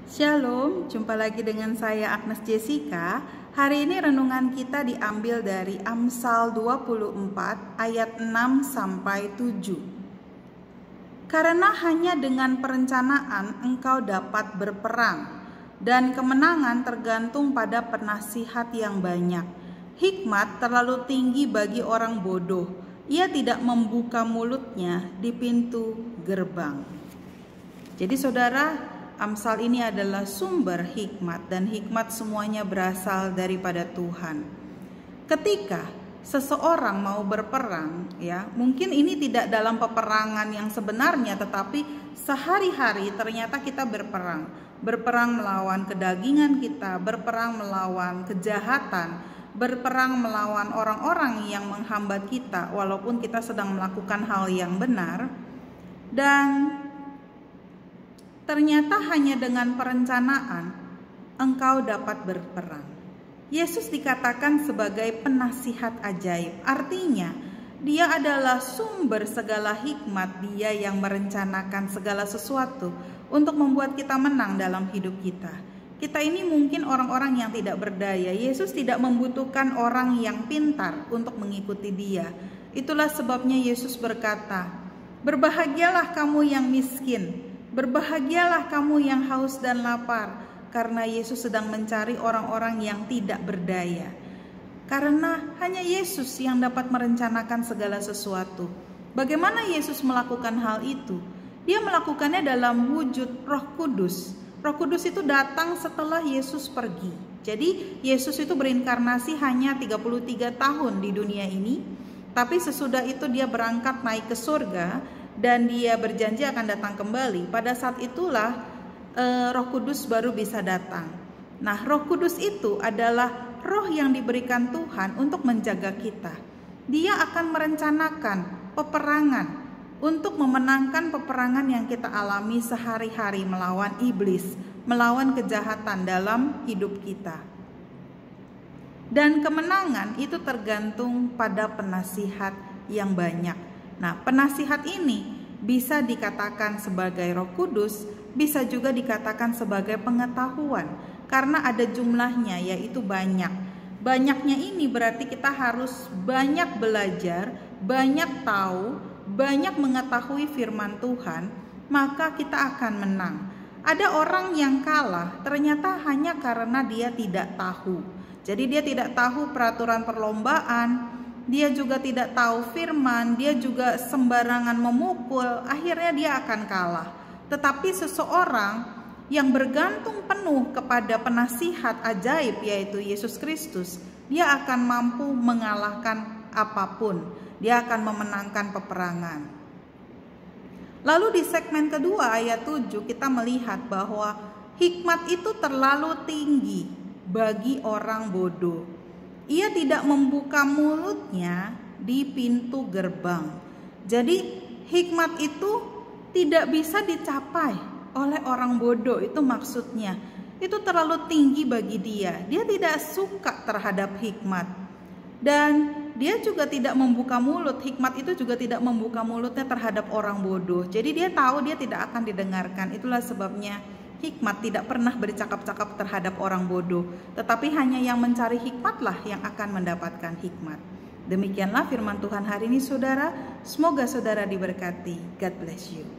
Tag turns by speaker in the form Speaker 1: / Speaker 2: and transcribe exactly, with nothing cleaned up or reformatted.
Speaker 1: Shalom, jumpa lagi dengan saya Agnes Jessica. Hari ini renungan kita diambil dari Amsal dua puluh empat ayat enam sampai tujuh. Karena hanya dengan perencanaan engkau dapat berperang, dan kemenangan tergantung pada penasihat yang banyak. Hikmat terlalu tinggi bagi orang bodoh, ia tidak membuka mulutnya di pintu gerbang. Jadi saudara, Amsal ini adalah sumber hikmat, dan hikmat semuanya berasal daripada Tuhan. Ketika seseorang mau berperang, ya, mungkin ini tidak dalam peperangan yang sebenarnya, tetapi sehari-hari ternyata kita berperang. Berperang melawan kedagingan kita, berperang melawan kejahatan, berperang melawan orang-orang yang menghambat kita walaupun kita sedang melakukan hal yang benar. Dan ternyata hanya dengan perencanaan engkau dapat berperang. Yesus dikatakan sebagai penasihat ajaib. Artinya, dia adalah sumber segala hikmat. Dia yang merencanakan segala sesuatu untuk membuat kita menang dalam hidup kita. Kita ini mungkin orang-orang yang tidak berdaya. Yesus tidak membutuhkan orang yang pintar untuk mengikuti dia. Itulah sebabnya Yesus berkata, "Berbahagialah kamu yang miskin, berbahagialah kamu yang haus dan lapar," karena Yesus sedang mencari orang-orang yang tidak berdaya. Karena hanya Yesus yang dapat merencanakan segala sesuatu. Bagaimana Yesus melakukan hal itu? Dia melakukannya dalam wujud Roh Kudus. Roh Kudus itu datang setelah Yesus pergi. Jadi Yesus itu berinkarnasi hanya tiga puluh tiga tahun di dunia ini, tapi sesudah itu dia berangkat naik ke surga, dan dia berjanji akan datang kembali. Pada saat itulah e, Roh Kudus baru bisa datang. Nah, Roh Kudus itu adalah roh yang diberikan Tuhan untuk menjaga kita. Dia akan merencanakan peperangan untuk memenangkan peperangan yang kita alami sehari-hari melawan iblis, melawan kejahatan dalam hidup kita. Dan kemenangan itu tergantung pada penasihat yang banyak. Nah, penasihat ini bisa dikatakan sebagai Roh Kudus, bisa juga dikatakan sebagai pengetahuan, karena ada jumlahnya, yaitu banyak. Banyaknya ini berarti kita harus banyak belajar, banyak tahu, banyak mengetahui firman Tuhan, maka kita akan menang. Ada orang yang kalah ternyata hanya karena dia tidak tahu. Jadi dia tidak tahu peraturan perlombaan, dia juga tidak tahu firman, dia juga sembarangan memukul, akhirnya dia akan kalah. Tetapi seseorang yang bergantung penuh kepada penasihat ajaib, yaitu Yesus Kristus, dia akan mampu mengalahkan apapun. Dia akan memenangkan peperangan. Lalu di segmen kedua ayat tujuh kita melihat bahwa hikmat itu terlalu tinggi bagi orang bodoh. Ia tidak membuka mulutnya di pintu gerbang. Jadi hikmat itu tidak bisa dicapai oleh orang bodoh, itu maksudnya. Itu terlalu tinggi bagi dia. Dia tidak suka terhadap hikmat. Dan dia juga tidak membuka mulut. Hikmat itu juga tidak membuka mulutnya terhadap orang bodoh. Jadi dia tahu dia tidak akan didengarkan. Itulah sebabnya hikmat tidak pernah bercakap-cakap terhadap orang bodoh, tetapi hanya yang mencari hikmatlah yang akan mendapatkan hikmat. Demikianlah firman Tuhan hari ini saudara. Semoga saudara diberkati. God bless you.